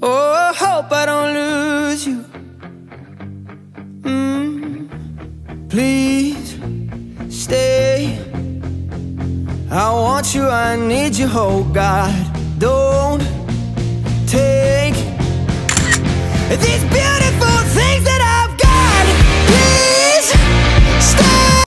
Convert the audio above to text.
Oh, I hope I don't lose you. Please stay. I want you, I need you, oh God. Don't take these bills.